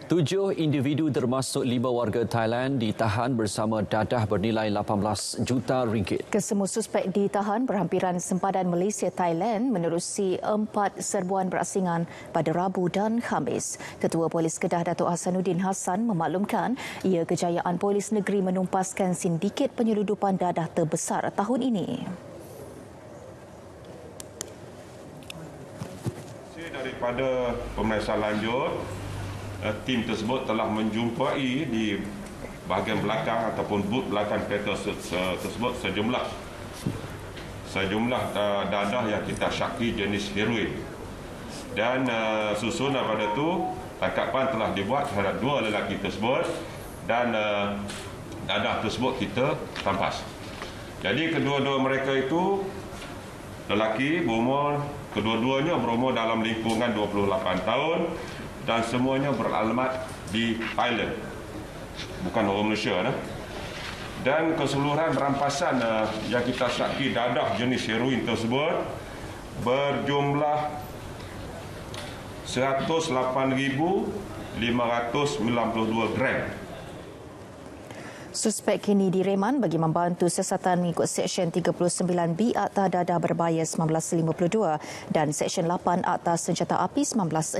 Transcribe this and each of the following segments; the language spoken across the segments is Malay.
7 individu termasuk 5 warga Thailand ditahan bersama dadah bernilai 18 juta ringgit. Kesemua suspek ditahan berhampiran sempadan Malaysia-Thailand menerusi 4 serbuan berasingan pada Rabu dan Khamis. Ketua Polis Kedah Datuk Hasanuddin Hassan memaklumkan ia kejayaan Polis Negeri menumpaskan sindiket penyeludupan dadah terbesar tahun ini. Daripada pemeriksaan lanjut, tim tersebut telah menjumpai di bahagian belakang ataupun boot belakang kereta tersebut sejumlah dadah yang kita syaki jenis heroin. Dan susunan pada itu tangkapan telah dibuat terhadap 2 lelaki tersebut dan dadah tersebut kita rampas. Jadi kedua-dua mereka itu lelaki kedua-duanya berumur dalam lingkungan 28 tahun dan semuanya beralamat di Thailand, bukan orang Malaysia. Dan keseluruhan rampasan yang kita syaki dadah jenis heroin tersebut berjumlah 108,592 gram. Suspek kini direman bagi membantu siasatan mengikut Seksyen 39B Akta Dadah Berbahaya 1952 dan Seksyen 8 Akta Senjata Api 1960.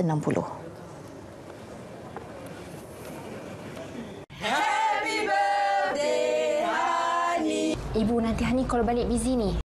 Ibu, nanti Hani call balik busy ni.